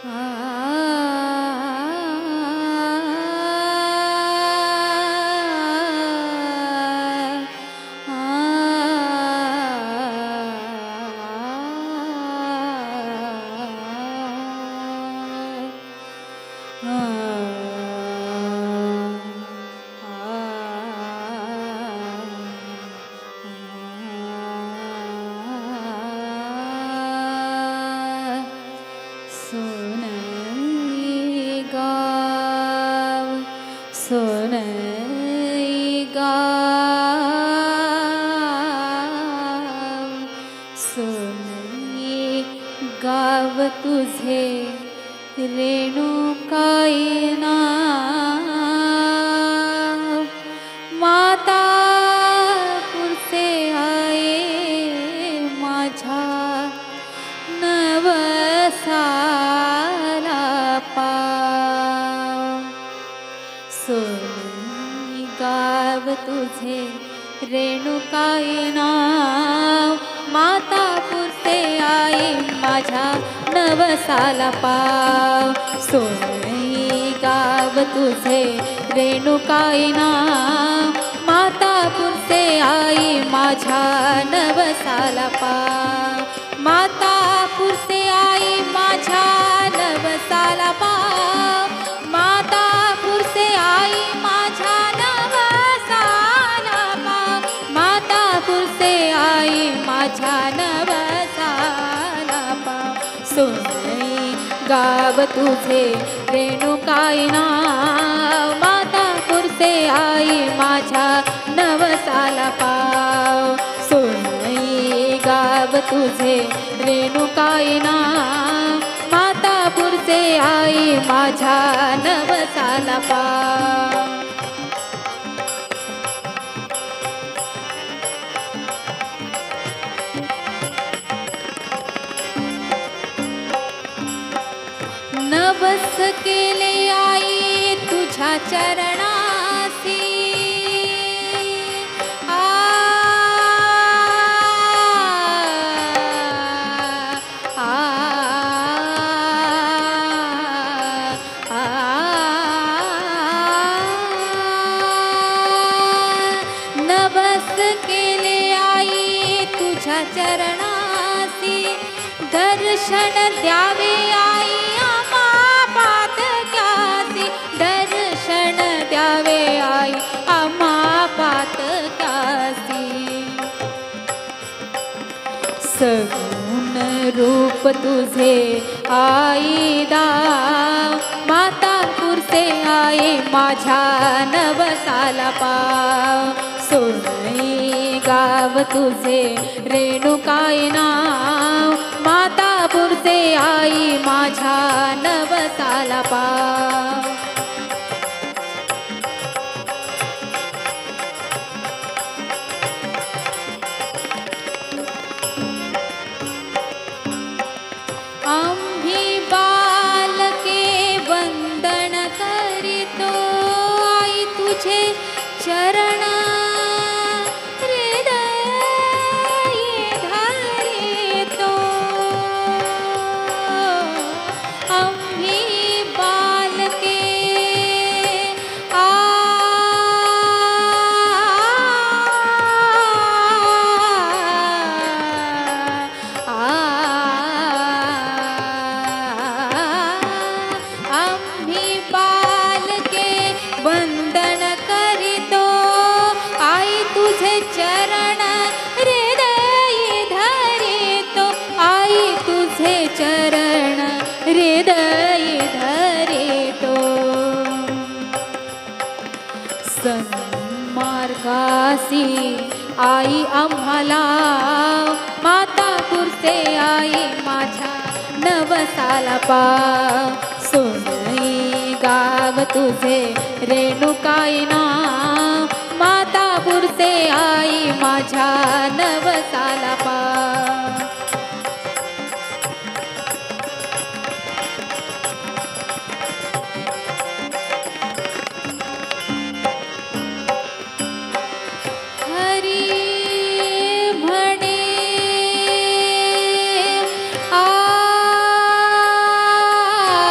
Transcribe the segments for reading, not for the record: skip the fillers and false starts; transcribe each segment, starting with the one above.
गाव तुझे रेणुकाई नाव माता पुरते आहे माझ्या नवसाला पाव सोनी गाव तुझे रेणुकाई नाव माता पुरते आहे माझ्या नवसाला पाव सोनी गाव तुझे रेणुकाई नाव माता पुरते आई माझ्या नवसाला पाव माता पुरते आई माझ्या नवसाला पाव माता पुरते आई माझ्या नवसाला पाव माता पुरते आई माझ्या नवसाला पाव सोनी गाव तुझे रेणुकाई नाव माता पुरते आई माझ्या नवसाला पाव सोनी गाव तुझे रेणुकाई नाव माता पुरते आई माझ्या नवसाला पाव नवस केले आई तुझ्या चरणासी नवस केले आई तुझ्या चरणासी दर्शन द्यावे आई दर्शन द्यावे आई आम्हा पातकासी सगुण रूप तुझे आई दाव माता पुरते आई माझ्या नवसाला पाव सोनी गाव तुझे रेणुकाई नाव माता पुरते आई माझ्या नवसाला पाव आम्ही बालके वंदन करीतो आई तुझे चरण हृदयी धरितो आम्ही बालके वंदन करीतो आई तुझे चरण हृदयी धरितो आई तुझे चरण हृदयी धरितो सन्मार्गासी आई आम्हाला माता पुरते आई माझ्या नवसाला पाव सोनी गाव तुझे रेणुकाई नाव माता पुरते आई माझ्या नवसाला पाव हरी म्हणे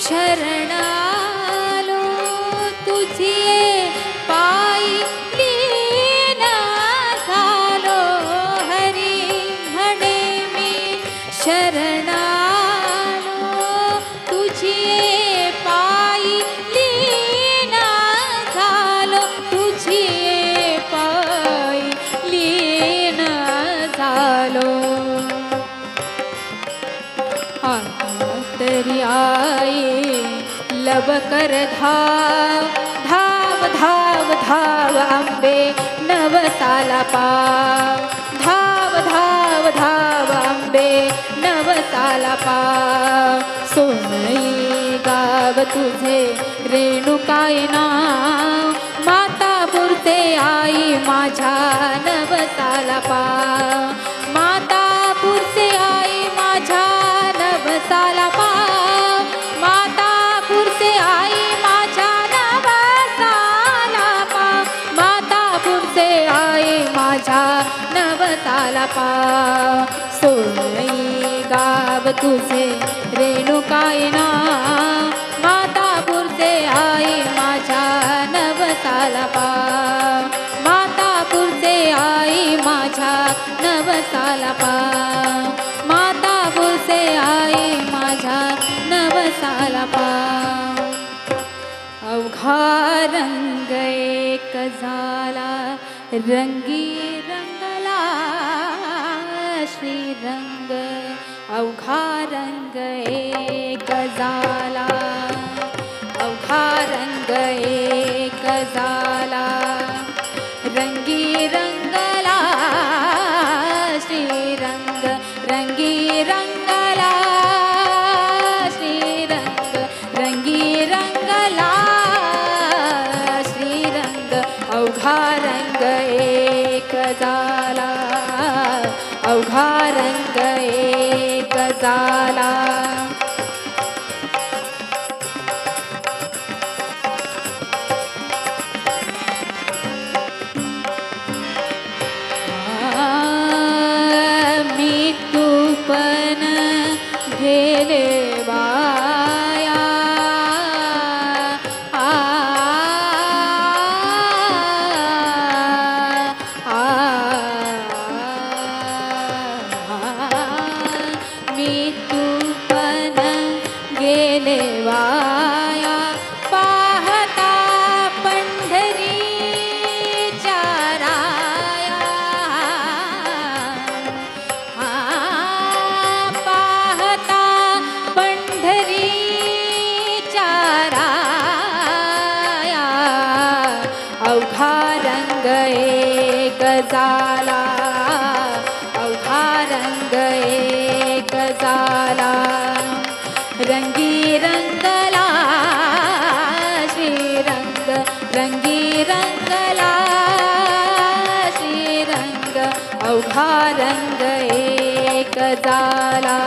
शरणालो तुझे पायी लीन झालो हरी म्हणे मी शरणालो तुझे पायी लीन झालो तुझे पायी लीन झालो तरी आई लब कर धाव धाव धाव धाव आंबे नवसाला पाव धाव धाव धाव आंबे नवसाला पाव सोनई गाव तुझे रेणुकाय नाव मातापुरते आई माझ्या नवसाला पाव मातापुरते आई माझ्या नवसाला पाव मातापुरते आई माझ्या नवसाला पाव मातापुरते आई माझ्या नवसाला पाव सोनई गाव तुझे रेणुकाय नाव मातापुरते आई माझ्या नवसाला पाव मातापुरते आई माझ्या नवसाला पाव मातापुरते आई माझ्या नवसाला पाव अवघा रंग एक झाला रंगी रंगला श्रीरंग अवघा रंग एक झाला अवघा रंग एक झाला रंगी रंगला श्रीरंग रंगी रंगला श्रीरंग रंगी रंगला श्रीरंग अवघा रंग एक झाला अवघा रंग एक झाला पण गेले वाया मी तू पण गेले वाया पाहता पंढरीच्या राया पाहता पंढरीच्या राया अवघा रंग एक झाला अवघा रंग एक झाला रंगी रंगला श्रीरंग रंगी रंगला श्रीरंग अवघा रंग एक झाला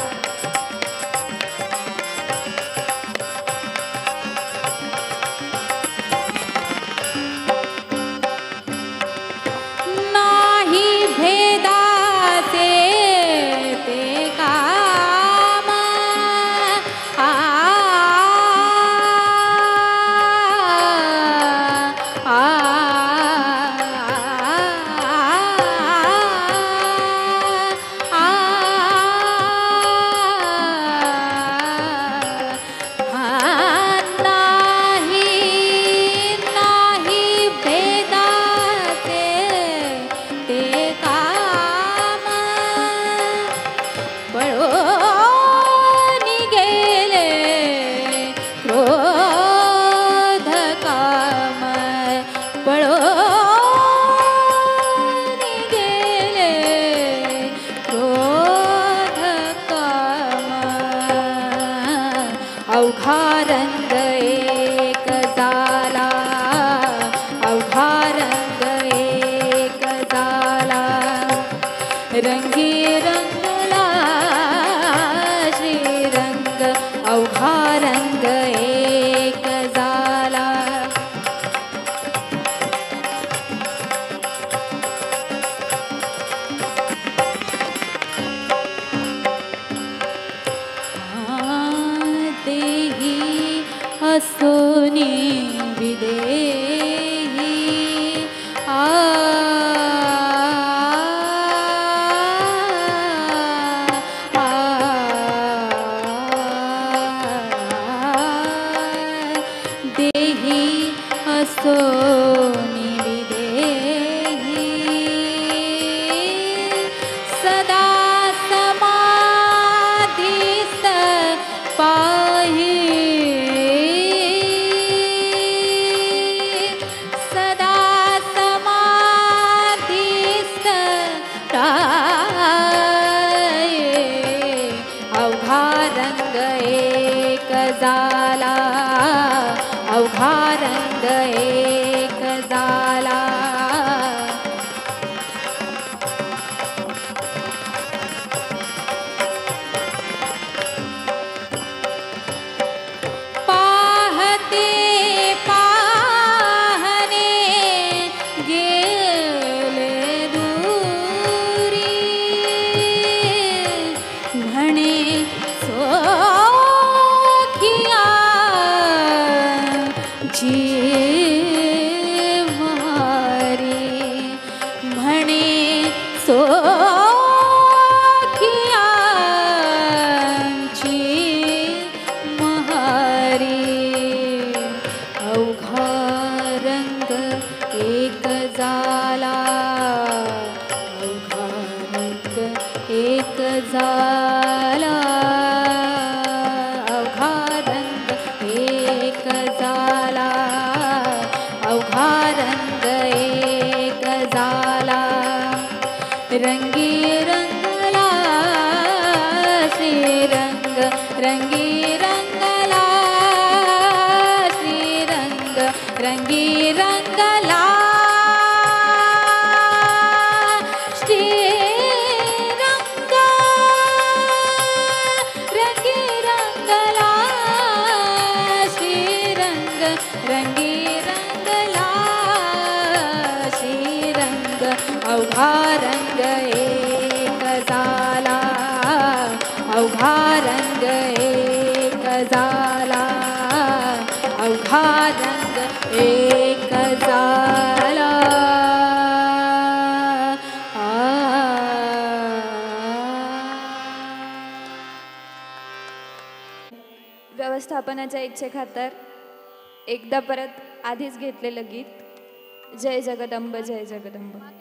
नाही भेदाचे ते काम आ आ अवघा रंग एक झाला अवघा रंग एक झाला रंगी रंगला श्रीरंग अवघा रंग एक झाला देही असोनी विदेही देही असोनी विदेही सदा समाधीस्थ पाहि सदा समाधीस्थ राये अवघा रंग एक झाला अवघा रंग एक झाला पाहते पाहणे गेले दूरी म्हणे सोखिया जीव मारी म्हणे सोखिया जीव महारी अवघा रंग एक झाला अवघा रंग एक झाला अवघा रंग एक झाला अवघा रंग एक झाला रंगी रंगला श्रीरंग रंगी रंगला श्रीरंग रंगी रंगला श्रीरंग रंगी रंगला श्रीरंग रंगी रंगला श्रीरंग अवघा रंग एक झाला अवघा रंग एक झाला अवघा रंग एक झाला व्यवस्थापनाच्या इच्छेखातर एकदा परत आधीच घेतलेलं गीत जय जगदंब जय जगदंब.